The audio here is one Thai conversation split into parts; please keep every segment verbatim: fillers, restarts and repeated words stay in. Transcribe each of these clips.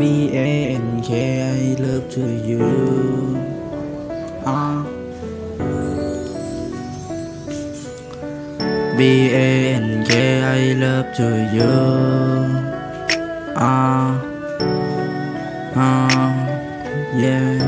B A N K I love to you uh. B A N K I love to you uh. Uh. Yeah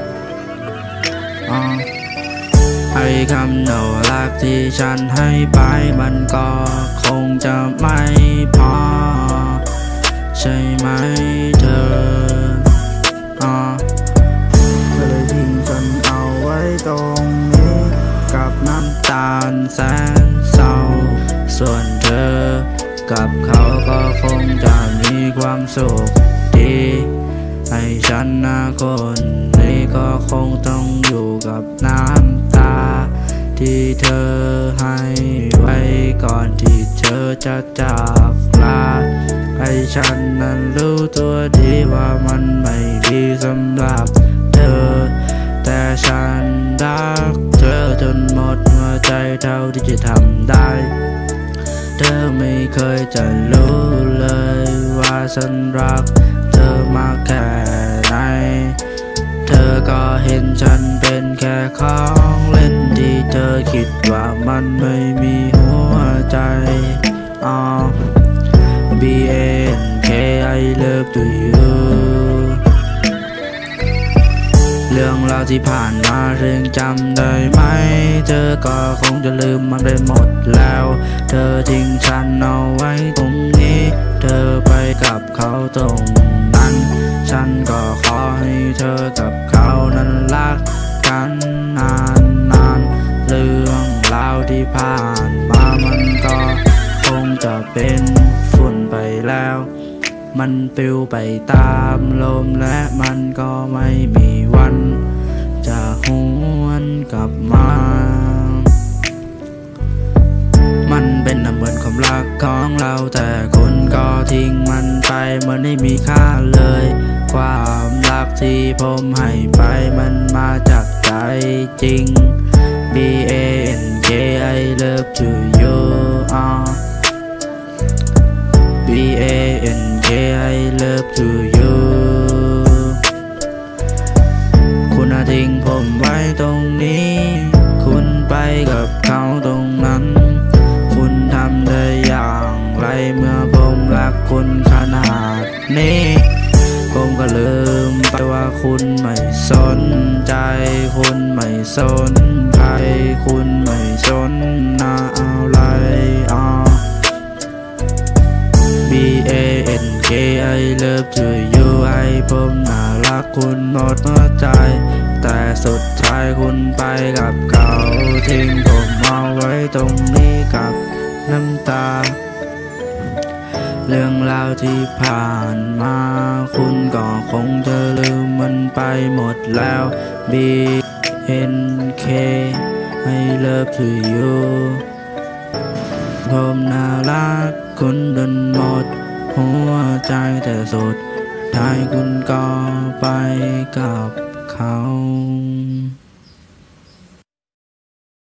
uh. ไอ้คำโนรักที่ฉันให้ไปมันก็คงจะไม่พอใช่ไหมเธออ่าเธอเลยทิ้งฉันเอาไว้ตรงนี้กับน้ำตาลแสนเศร้าส่วนเธอกับเขาก็คงจะมีความสุขดีให้ฉันนะคนนี้ก็คงต้องอยู่กับน้ำตาที่เธอให้ไว้ก่อนที่เธอจะจากลาให้ฉันนั้นรู้ตัวดีว่ามันไม่ดีสำหรับเธอแต่ฉันรักเธอจนหมดหัวใจเท่าที่จะทำได้เธอไม่เคยจะรู้เลยว่าฉันรักเธอมากแค่ไหนเธอก็เห็นฉันเป็นแค่ของเล่นที่เธอคิดว่ามันไม่มีหัวใจอ๋อ B A N K I love to you เรื่องราวที่ผ่านมาเรื่องจำได้ไหมเธอก็คงจะลืมมันไปหมดแล้วเธอทิ้งฉันเอาไว้ตรงนี้เธอไปกับเขาตรงนั้นฉันก็ขอให้เธอกับเขานั้นรักกันนานนานเรื่องราวที่ผ่านมามันก็คงจะเป็นฝุ่นไปแล้วมันปลิวไปตามลมและมันก็ไม่มีวันจะหวนกลับมามันเป็นเหมือนความรักของเราแต่คุณก็ทิ้งมันไปมันไม่มีค่าเลยความรักที่ผมให้ไปมันมาจากใจจริง B A N K I love to you uh. B A N K I love to you คุณทิ้งผมไว้ตรงนี้คุณไปกับเขาตรงนั้นคุณทำได้อย่างไรเมื่อผมรักคุณขนาดนี้ผมก็ลืมไปว่าคุณไม่สนใจคุณไม่สนใครคุณไม่สนอะไรอ่ะ B A N K I love to you ให้ผมน่ารักคุณหมดหัวใจแต่สุดท้ายคุณไปกับเขาทิ้งผมเอาไว้ตรงนี้กับน้ำตาเรื่องราวที่ผ่านมาคุณก็คงจะลืมมันไปหมดแล้ว B N K I love to you ผมน่ารักคุณจนหมดหัวใจแต่สุดท้ายคุณก็ไปกับเขา